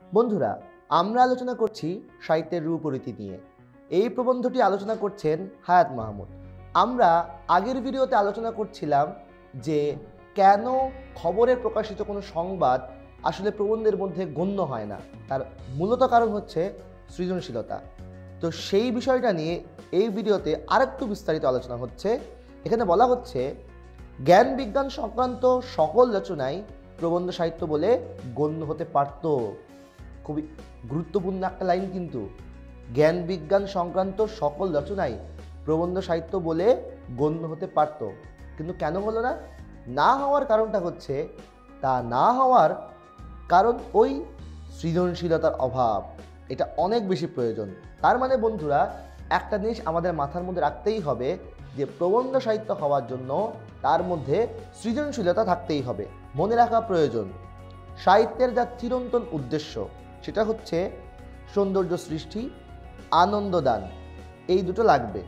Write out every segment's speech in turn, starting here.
বন্ধুরা, আমরা আলোচনা করছি সাহিত্যের রূপরীতি নিয়ে। এই প্রবন্ধটি আলোচনা করছেন হায়াত মাহমুদ। আমরা আগের ভিডিওতে আলোচনা করছিলাম যে কেন খবরে প্রকাশিত কোনো সংবাদ আসলে প্রবন্ধের মধ্যে গণ্য হয় না, তার মূলত কারণ হচ্ছে সৃজনশীলতা। তো সেই বিষয়টা নিয়ে এই ভিডিওতে আরেকটু বিস্তারিত আলোচনা হচ্ছে। এখানে বলা হচ্ছে জ্ঞান বিজ্ঞান সংক্রান্ত সকল রচনাই প্রবন্ধ সাহিত্য বলে গণ্য হতে পারত। খুবই গুরুত্বপূর্ণ একটা লাইন কিন্তু, জ্ঞান বিজ্ঞান সংক্রান্ত সকল রচনাই প্রবন্ধ সাহিত্য বলে গণ্য হতে পারত, কিন্তু কেন হলো না? না হওয়ার কারণটা হচ্ছে, তা না হওয়ার কারণ ওই সৃজনশীলতার অভাব। এটা অনেক বেশি প্রয়োজন। তার মানে বন্ধুরা, একটা জিনিস আমাদের মাথার মধ্যে রাখতেই হবে যে প্রবন্ধ সাহিত্য হওয়ার জন্য তার মধ্যে সৃজনশীলতা থাকতেই হবে। মনে রাখা প্রয়োজন, সাহিত্যের যা চিরন্তন উদ্দেশ্য সেটা হচ্ছে সৌন্দর্য সৃষ্টি, আনন্দ দান, এই দুটো লাগবে।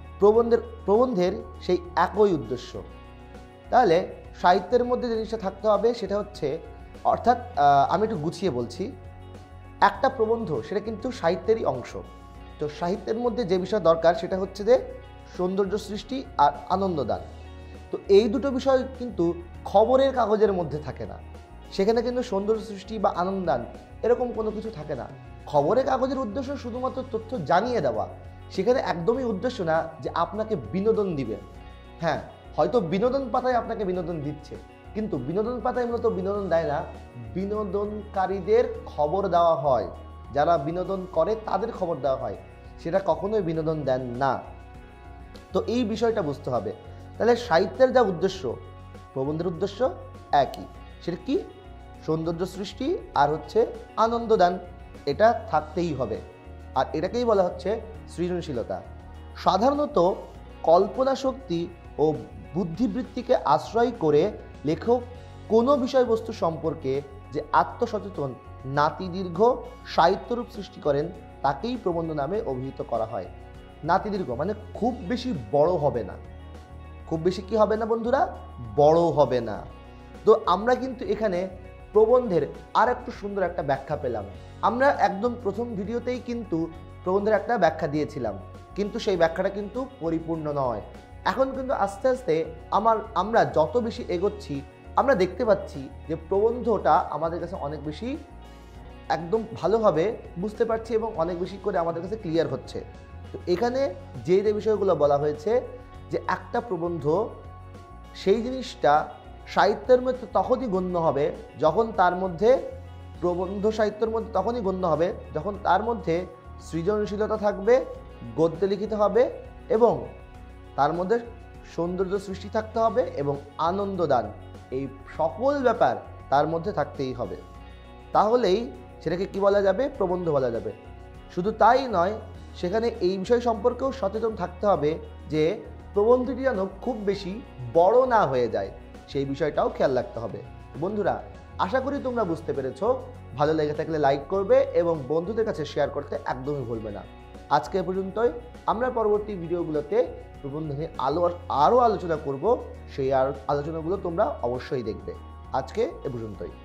প্রবন্ধের সেই একই উদ্দেশ্য। তাহলে সাহিত্যের মধ্যে যে জিনিসটা থাকতে হবে সেটা হচ্ছে, অর্থাৎ আমি একটু গুছিয়ে বলছি, একটা প্রবন্ধ সেটা কিন্তু সাহিত্যেরই অংশ। তো সাহিত্যের মধ্যে যে বিষয় দরকার সেটা হচ্ছে যে সৌন্দর্য সৃষ্টি আর আনন্দ দান। তো এই দুটো বিষয় কিন্তু খবরের কাগজের মধ্যে থাকে না। সেখানে কিন্তু সৌন্দর্য সৃষ্টি বা আনন্দ দান এরকম কোনো কিছু থাকে না। খবরের কাগজের উদ্দেশ্য শুধুমাত্র তথ্য জানিয়ে দেওয়া। সেখানে একদমই উদ্দেশ্য না যে আপনাকে বিনোদন দিবে। হ্যাঁ, হয়তো বিনোদন পাতায় আপনাকে বিনোদন দিচ্ছে, কিন্তু বিনোদন পাতায় মূলত বিনোদন দেয় না, বিনোদনকারীদের খবর দেওয়া হয়। যারা বিনোদন করে তাদের খবর দেওয়া হয়, সেটা কখনোই বিনোদন দেন না। তো এই বিষয়টা বুঝতে হবে। তাহলে সাহিত্যের যা উদ্দেশ্য, প্রবন্ধের উদ্দেশ্য একই। সেটা কি? সৌন্দর্য সৃষ্টি আর হচ্ছে আনন্দ দান। এটা থাকতেই হবে, আর এটাকেই বলা হচ্ছে সৃজনশীলতা। সাধারণত কল্পনা শক্তি ও বুদ্ধিবৃত্তিকে আশ্রয় করে লেখক কোনো বিষয়বস্তু সম্পর্কে যে আত্মসচেতন নাতিদীর্ঘ সাহিত্যরূপ সৃষ্টি করেন তাকেই প্রবন্ধ নামে অভিহিত করা হয়। নাতিদীর্ঘ মানে খুব বেশি বড় হবে না। খুব বেশি কি হবে না বন্ধুরা? বড় হবে না। তো আমরা কিন্তু এখানে প্রবন্ধের আর একটু সুন্দর একটা ব্যাখ্যা পেলাম। আমরা একদম প্রথম ভিডিওতেই কিন্তু প্রবন্ধের একটা ব্যাখ্যা দিয়েছিলাম, কিন্তু সেই ব্যাখ্যাটা কিন্তু পরিপূর্ণ নয়। এখন কিন্তু আস্তে আস্তে আমরা যত বেশি এগোচ্ছি আমরা দেখতে পাচ্ছি যে প্রবন্ধটা আমাদের কাছে অনেক বেশি একদম ভালোভাবে বুঝতে পারছি এবং অনেক বেশি করে আমাদের কাছে ক্লিয়ার হচ্ছে। তো এখানে যে বিষয়গুলো বলা হয়েছে, যে একটা প্রবন্ধ সেই জিনিসটা সাহিত্যের মধ্যে তখনই গণ্য হবে যখন তার মধ্যে, প্রবন্ধ সাহিত্যের মধ্যে তখনই গণ্য হবে যখন তার মধ্যে সৃজনশীলতা থাকবে, গদ্যে লিখিত হবে এবং তার মধ্যে সৌন্দর্য সৃষ্টি থাকতে হবে এবং আনন্দ দান, এই সকল ব্যাপার তার মধ্যে থাকতেই হবে। তাহলেই সেটাকে কি বলা যাবে? প্রবন্ধ বলা যাবে। শুধু তাই নয়, সেখানে এই বিষয় সম্পর্কেও সচেতন থাকতে হবে যে প্রবন্ধটি যেন খুব বেশি বড় না হয়ে যায়, সেই বিষয়টাও খেয়াল রাখতে হবে। বন্ধুরা, আশা করি তোমরা বুঝতে পেরেছো। ভালো লেগে থাকলে লাইক করবে এবং বন্ধুদের কাছে শেয়ার করতে একদমই ভুলবে না। আজকে এ পর্যন্তই। আমরা পরবর্তী ভিডিওগুলোতে প্রবন্ধ নিয়ে আরও আলোচনা করব। সেই আলোচনাগুলো তোমরা অবশ্যই দেখবে। আজকে এ পর্যন্তই।